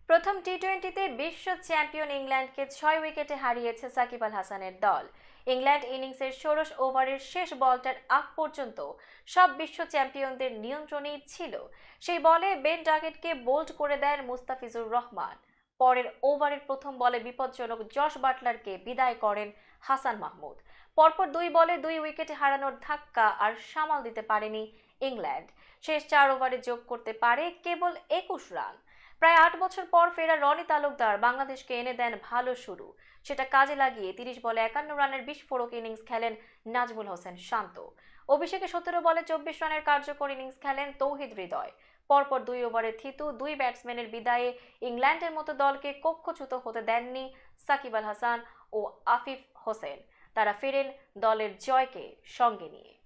প্রথম টি-20তে বিশ্ব চ্যাম্পিয়ন ইংল্যান্ডকে 6 উইকেটে হারিয়েছে সাকিব আল হাসানের দল। ইংল্যান্ড ইনিংসের 16 ওভারের শেষ বলটার আগ পর্যন্ত সব বিশ্ব চ্যাম্পিয়নদের নিয়ন্ত্রণেই ছিল। সেই বলে বেন ডাকেটকে বোল্ড করে দেন মুস্তাফিজুর রহমান। পরের ওভারের প্রথম বলে বিপজ্জনক জশ বাটলারকে বিদায় করেন হাসান মাহমুদ। পরপর 2 বলে 2 উইকেটে হারানোর ধাক্কা আর সামাল দিতে পারেনি ইংল্যান্ড। শেষ 4 ওভারে যোগ করতে পারে কেবল 21 রান। প্রায় 8 বছর পর ফেরা রনি তালুকদার বাংলাদেশকে এনে দেন ভালো শুরু। সেটা কাজে লাগিয়ে 30 বলে 51 রানের বিস্ফোরক ইনিংস খেলেন নাজমুল হোসেন শান্ত। অভিষেকে 17 বলে 24 রানের কার্যকর ইনিংস খেলেন তৌহিদ হৃদয়। পরপর 2 ওভারে থিতু 2 ব্যাটসম্যানের বিদায়ে ইংল্যান্ডের মতো দলকে কক্ষচ্যুত হতে দেননি সাকিব আল হাসান ও আফিফ হোসেন। তারা ফেরেন দলের জয়কে সঙ্গে নিয়ে।